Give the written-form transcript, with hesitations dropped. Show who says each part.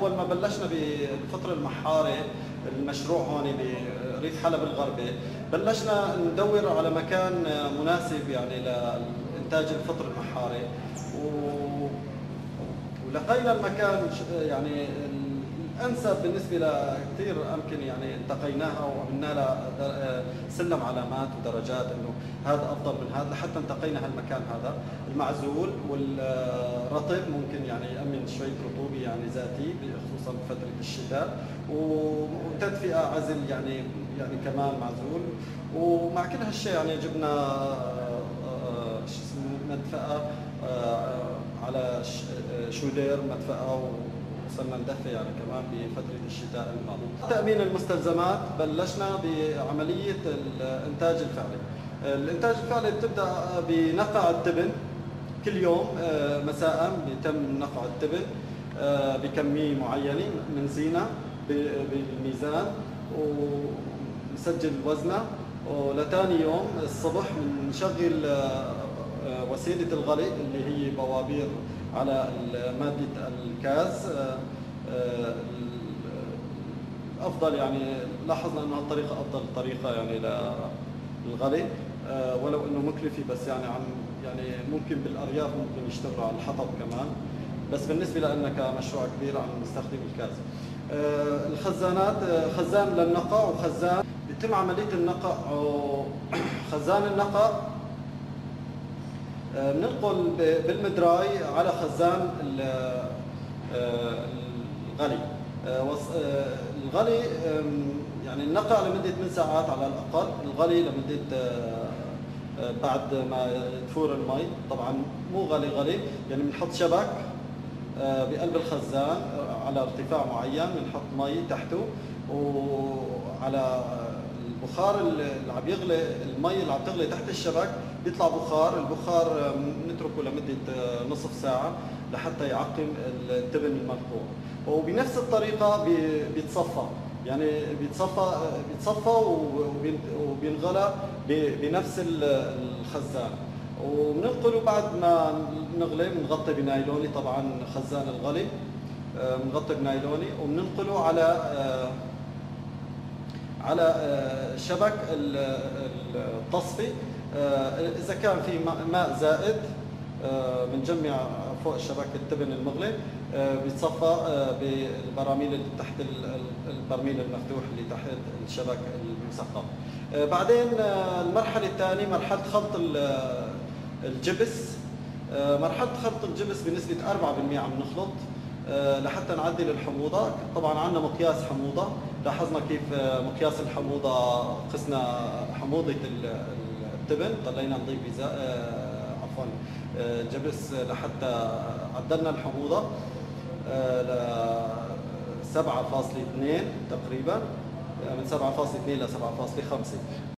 Speaker 1: اول ما بلشنا بالفطر المحاري المشروع هون بريف حلب الغربي، بلشنا ندور على مكان مناسب يعني لإنتاج الفطر المحاري، ولقينا المكان يعني الانسب بالنسبه لكثير امكن يعني انتقيناها وعملنا لها سلم علامات ودرجات انه هذا افضل من هذا لحتى انتقينا هالمكان هذا المعزول والرطب، ممكن يعني يامن شويه رطوبه يعني ذاتي خصوصا بفتره الشتاء، وتدفئه عزل يعني كمان معزول. ومع كل هالشيء يعني جبنا شو اسمه مدفأة على شولير مدفأة، وصلنا ندفي يعني كمان بفترة الشتاء الماضي. تأمين المستلزمات بلشنا بعملية الإنتاج الفعلي. الإنتاج الفعلي بتبدأ بنقع التبن كل يوم مساء، بيتم نقع التبن بكمية معينة من زينة بالميزان ونسجل وزنه، ولتاني يوم الصبح بنشغل وسيلة الغلي اللي هي بوابير على مادة الكاز. أفضل يعني لاحظنا أنه الطريقة أفضل طريقة يعني للغلي، ولو أنه مكلفة، بس يعني ممكن بالأرياف ممكن يشتغلوا على الحطب كمان، بس بالنسبة لنا كمشروع كبير عم نستخدم الكاز. الخزانات خزان للنقع وخزان بيتم عملية النقع. خزان النقع بننقل بالمدراي على خزان الغلي. الغلي يعني النقع لمدة 8 ساعات على الأقل، الغلي لمدة بعد ما تفور المي. طبعا مو غلي يعني بنحط شبك بقلب الخزان على ارتفاع معين، بنحط مي تحته، وعلى البخار اللي عم يغلي، المي اللي عم تغلي تحت الشبك بيطلع بخار. البخار بنتركه لمدة نصف ساعة لحتى يعقم التبن المنقوع، وبنفس الطريقة بيتصفى، يعني بيتصفى وبينغلى بنفس الخزان، وبننقله بعد ما نغلي بنغطي بنايلوني. طبعا خزان الغلي بنغطي بنايلوني وبننقله على شبك التصفي. إذا كان في ماء زائد بنجمع فوق شبك التبن المغلي، بيتصفى بالبراميل اللي تحت البرميل المفتوح اللي تحت الشبك المسقط. بعدين المرحلة الثانية مرحلة خلط الجبس. مرحلة خلط الجبس بنسبة 4% عم نخلط لحتى نعدل الحموضة. طبعا عندنا مقياس حموضة، لاحظنا كيف مقياس الحموضة قسنا حموضة التبن، ضلينا نضيف عفوا جبس لحتى عدلنا الحموضة ل 7.2 تقريبا، من 7.2 ل 7.5.